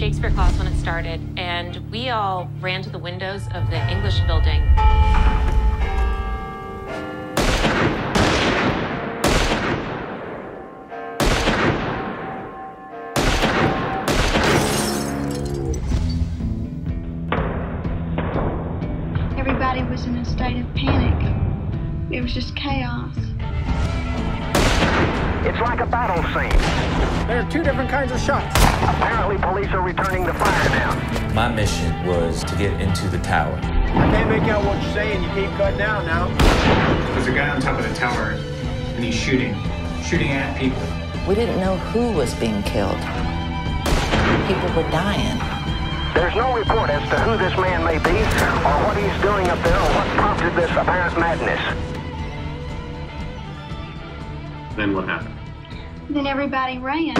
Shakespeare class when it started, and we all ran to the windows of the English building. Everybody was in a state of panic. It was just chaos. It's like a battle scene. There are two different kinds of shots. Apparently, police are returning the fire now. My mission was to get into the tower. I can't make out what you're saying. You keep cutting out now. There's a guy on top of the tower, and he's shooting at people. We didn't know who was being killed. People were dying. There's no report as to who this man may be, or what he's doing up there, or what prompted this apparent madness. Then what happened? Then everybody ran.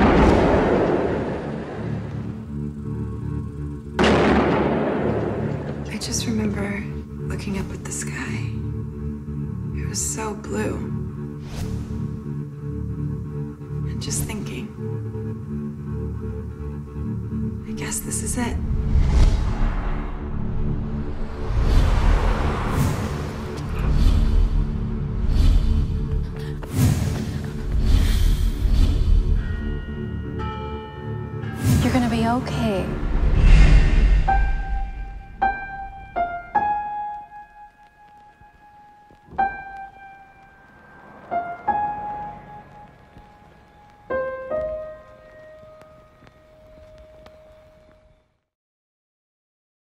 I just remember looking up at the sky. It was so blue. And just thinking, I guess this is it.